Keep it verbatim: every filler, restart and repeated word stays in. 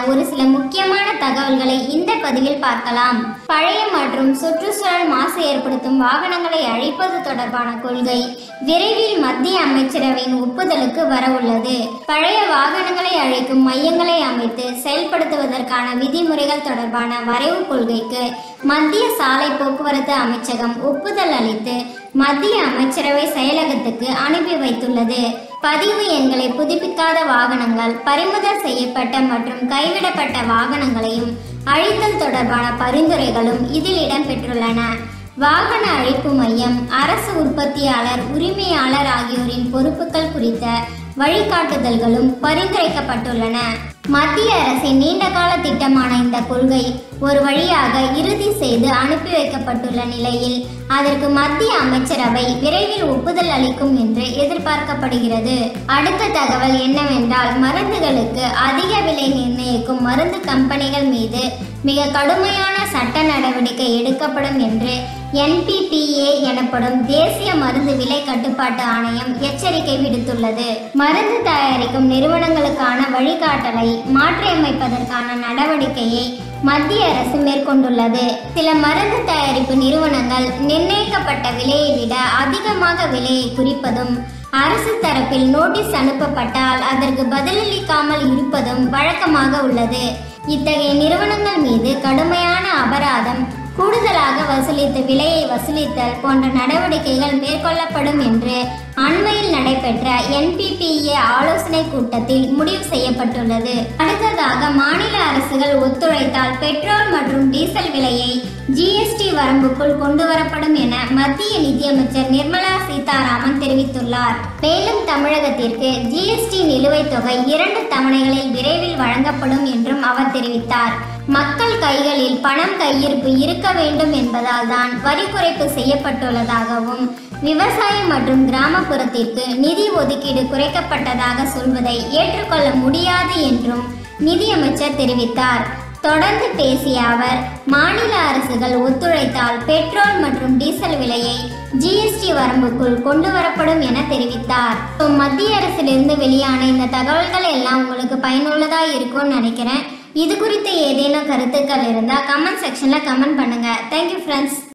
ஒரு சில முக்கியமான தகவல்களை இந்த பதிவில் பார்க்கலாம். பழைய மற்றும் சுற்றுச்சூழல் மாசு ஏற்படுத்தும் வாகனங்களை அழிப்பது தொடர்பான கொள்கை விரைவில் மத்திய அமைச்சரவையின் ஒப்புதலுக்கு வர உள்ளது. பழைய வாகனங்களை அழிக்கும் மையங்களை அமைத்து செயல்படுத்துவதற்கான விதிமுறைகள் தொடர்பான வரைவு கொள்கைக்கு மத்திய சாலை போக்குவரத்து அமைச்சகம் ஒப்புதல் அளித்து மத்திய அமைச்சரவை செயலகத்துக்கு அனுப்பி வைத்துள்ளது. பதிவு எண்களை புதுப்பிக்காத வாகனங்கள், பறிமுதல் செய்யப்பட்ட மற்றும் கைவிடப்பட்ட வாகனங்களையும் அழித்தல் தொடர்பான பரிந்துரைகளும் இதில் இடம்பெற்றுள்ளன. வாகன அழிப்பு மையம், அரசு உற்பத்தியாளர், உரிமையாளர் ஆகியோரின் பொறுப்புகள் குறித்த வழிகாட்டுதல்களும் பரிந்துரைக்கப்பட்டுள்ளன. மத்திய அரசின் நீண்டகால திட்டமான இந்த கொள்கை ஒரு வழியாக இறுதி செய்து அனுப்பி வைக்கப்பட்டுள்ள நிலையில் அதற்கு மத்திய அமைச்சரவை விரைவில் ஒப்புதல் அளிக்கும் என்று எதிர்பார்க்கப்படுகிறது. அடுத்த தகவல் என்னவென்றால், மருந்துகளுக்கு அதிக விலை நிர்ணயிக்கும் மருந்து கம்பெனிகள் மீது மிக கடுமையான சட்ட நடவடிக்கை எடுக்கப்படும் என்று என் பி பி ஏ எனப்படும் தேசிய மருந்து விலை கட்டுப்பாட்டு ஆணையம் எச்சரிக்கை விடுத்துள்ளது. மருந்து தயாரிக்கும் நிறுவனங்களுக்கான வழிகாட்டலை மாற்றியமைப்பதற்கான நடவடிக்கையை மத்திய அரசு மேற்கொண்டுள்ளது. சில மருந்து தயாரிப்பு நிறுவனங்கள் நிர்ணயிக்கப்பட்ட விலையை விட அதிகமாக விலையை குறிப்பதும், அரசு தரப்பில் நோட்டீஸ் அனுப்பப்பட்டால் அதற்கு பதிலளிக்காமல் இருப்பதும் வழக்கமாக உள்ளது. இத்தகைய நிறுவனங்கள் மீது கடுமையான அபராதம், கூடுதலாக வசூலித்த விலையை வசூலித்தல் போன்ற நடவடிக்கைகள் மேற்கொள்ளப்படும் என்று அண்மையில் நடைபெற்ற என் பி பி ஏ ஆலோசனை கூட்டத்தில் முடிவு செய்யப்பட்டுள்ளது. அடுத்ததாக, மாநில அரசுகள் ஒத்துழைத்தால் பெட்ரோல் மற்றும் டீசல் விலையை ஜி எஸ் டி வரம்புக்குள் கொண்டு வரப்படும் என மத்திய நிதியமைச்சர் நிர்மலா சீதாராமன் தெரிவித்துள்ளார். மேலும் தமிழகத்திற்கு ஜி எஸ் டி நிலுவைத் தொகை இரண்டு தவணைகளில் விரைவில் வழங்கப்படும் என்றும் அவர் தெரிவித்தார். மக்கள் கைகளில் பணம் கையிருப்பு இருக்க வேண்டும் என்பதால் தான் வரி குறைப்பு செய்யப்பட்டுள்ளதாகவும், விவசாயம் மற்றும் கிராமப்புறத்திற்கு நிதி ஒதுக்கீடு குறைக்கப்பட்டதாக சொல்வதை ஏற்றுக்கொள்ள முடியாது என்றும் நிதியமைச்சர் தெரிவித்தார். தொடர்ந்து பேசிய அவர், மாநில அரசுகள் ஒத்துழைத்தால் பெட்ரோல் மற்றும் டீசல் விலையை ஜி எஸ் டி வரம்புக்குள் கொண்டு வரப்படும் என தெரிவித்தார். மத்திய அரசிலிருந்து வெளியான இந்த தகவல்கள் எல்லாம் உங்களுக்கு பயனுள்ளதா இருக்கும்னு நினைக்கிறேன். இது குறித்து ஏதேனும் கருத்துக்கள் இருந்தால் கமெண்ட் செக்ஷன்ல கமெண்ட் பண்ணுங்க. Thank you friends.